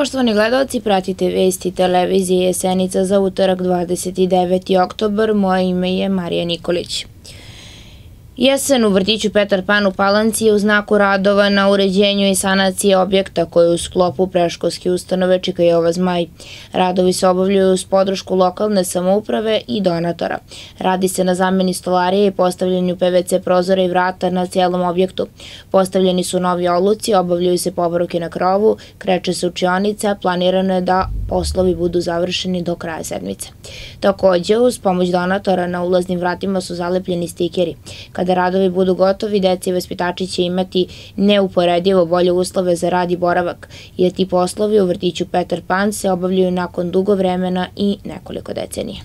Poštovani gledalci, pratite vesti televizije Jesenica za utorak 29. oktobar. Moje ime je Marija Nikolić. Jesen u vrtiću Petar Pan u Palanci je u znaku radova na uređenju i sanaciji objekta koji u sklopu predškolske ustanove Čika Jova Zmaj. Radovi se obavljaju uz podršku lokalne samouprave i donatora. Radi se na zameni stolarije i postavljanju PVC prozora i vrata na cijelom objektu. Postavljeni su novi oluci, obavljaju se popravke na krovu, kreće se učionica, planirano je da poslovi budu završeni do kraja sedmice. Takođe, uz pomoć donatora na ulaznim vratima su zalepljeni stikeri. Kada radovi budu gotovi, deca i vaspitači će imati neuporedivo bolje uslove za rad i boravak, jer ti poslovi u vrtiću Petar Pan se obavljaju nakon dugo vremena i nekoliko decenija.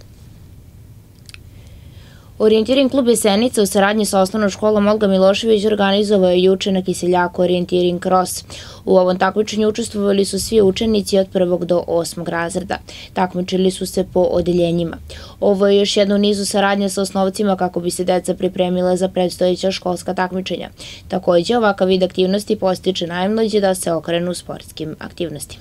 Orijentiring klub Jesenica u saradnji sa osnovnom školom Olga Milošević organizovao je juče na Kiseljaku Orijentiring Cross. U ovom takmičenju učestvovali su svi učenici od 1. do 8. razreda. Takmičili su se po odeljenjima. Ovo je još jedno u nizu saradnje sa osnovcima kako bi se deca pripremila za predstojeća školska takmičenja. Takođe, ovakav vid aktivnosti postiče najmlađe da se okrenu sportskim aktivnostima.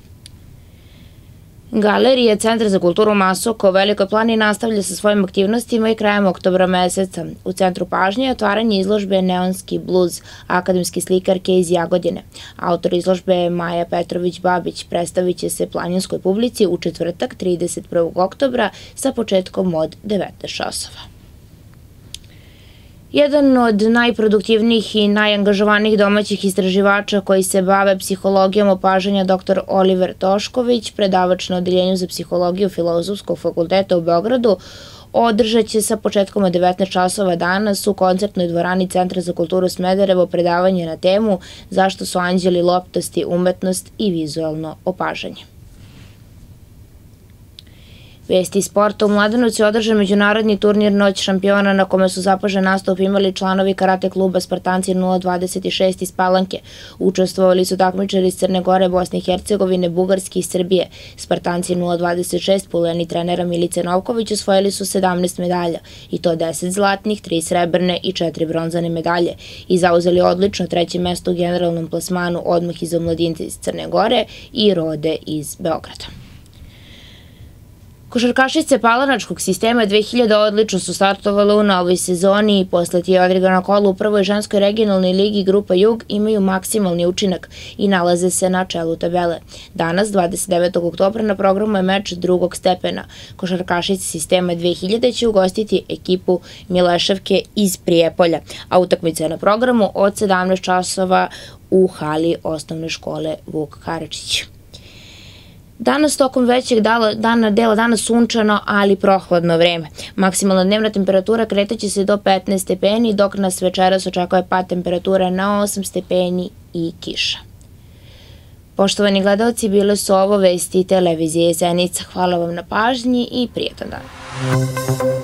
Galerija Centra za kulturu Masoko u Velikoj Plani nastavlja sa svojim aktivnostima i krajem oktobra meseca. U centru pažnje je otvaranje izložbe Neonski bluz akademske slikarke iz Jagodine. Autor izložbe je Maja Petrović-Babić. Predstavit će se planinskoj publici u četvrtak 31. oktobra sa početkom od 19 časova. Jedan od najproduktivnijih i najangažovanijih domaćih istraživača koji se bave psihologijom opažanja dr. Oliver Tošković, predavač na Odeljenju za psihologiju Filozofskog fakulteta u Beogradu, održat će sa početkom od 19 časova danas u koncertnoj dvorani Centra za kulturu Smederevo predavanje na temu Zašto su anđeli loptasti, umetnost i vizualno opažanje. Vesti sporta. U Mladenovcu je održan međunarodni turnir Noć šampiona na kome su zapažen nastup imali članovi karate kluba Spartanci 026 iz Palanke. Učestvovali su takmičari iz Crne Gore, Bosne i Hercegovine, Bugarske i Srbije. Spartanci 026 puleni trenera Milice Novković osvojili su 17 medalja, i to 10 zlatnih, 3 srebrne i 4 bronzane medalje, i zauzeli odlično treće mesto u generalnom plasmanu odmah iza omladinca iz Crne Gore i Rode iz Beograda. Košarkašice palanačkog sistema 2000 odlično su startovale u novoj sezoni i posle tije odigrana kola u prvoj ženskoj regionalnoj ligi Grupa Jug imaju maksimalni učinak i nalaze se na čelu tabele. Danas, 29. oktobra, na programu je meč drugog stepena. Košarkašice sistema 2000 će ugostiti ekipu Mileševke iz Prijepolja, a utakmica je na programu od 17 časova u hali osnovne škole Vuk Karadžić. Danas tokom većeg dela dana sunčano, ali prohladno vreme. Maksimalna dnevna temperatura kretaće se do 15 stepeni, dok nas večeras očekuje pad temperatura na 8 stepeni i kiša. Poštovani gledalci, bile su ovo vesti televizije Jesenica. Hvala vam na pažnji i prijetan dan.